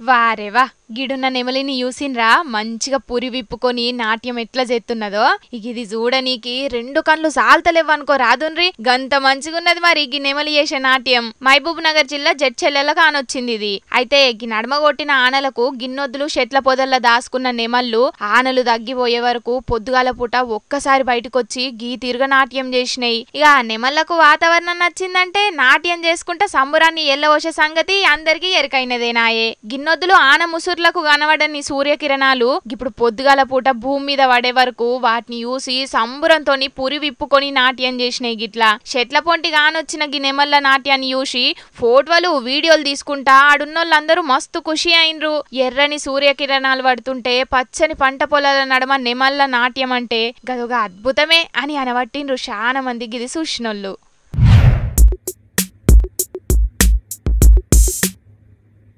వారేవా గిడున్న నెమలిని చూసిన్రా మంచిగా పురి విప్పుకొని నాట్యం ఎట్లా చేస్తున్నదో. ఇది చూడనీకి రెండు కళ్ళు సాల్తలేవనుకో రాదున్రి, గంత మంచిగున్నది మరి ఈ నెమలి చేసే నాట్యం. మహబూబ్ నగర్ జిల్లా జడ్చెల్లెల కానొచ్చింది ఇది. అయితే నడమ కొట్టిన ఆనలకు గిన్నొద్దులు చెట్ల పొదల్లా దాసుకున్న నెమళ్ళు ఆనలు తగ్గిపోయే వరకు పొద్దుగాల పూట ఒక్కసారి బయటకొచ్చి గీ తిరుగ నాట్యం చేసినాయి. ఇక నెమళ్లకు వాతావరణం నచ్చిందంటే నాట్యం చేసుకుంటా సంబురాన్ని ఎల్లవోసే సంగతి అందరికీ ఎరకైనదేనాయే. గిన్నొద్దులు ఆన ముసుర్లకు కనబడని సూర్యకిరణాలు ఇప్పుడు పొద్దుగాల పూట భూమి మీద పడే వరకు వాటిని చూసి సంబురంతోని పురి విప్పుకొని నాట్యం చేసినాయి. గిట్లా చెట్ల పొంటి కానొచ్చిన గి నెమళ్ళ నాట్యాన్ని చూసి ఫోటోలు వీడియోలు తీసుకుంటా ఆడున్నోళ్ళందరూ మస్తు ఖుషి అయినరు. ఎర్రని సూర్యకిరణాలు పడుతుంటే పచ్చని పంట పొలాల నడమ నెమళ్ళ నాట్యం అంటే గదొక అద్భుతమే అని అనబట్టిండ్రు చాలా మంది గిది చూసినోళ్ళు.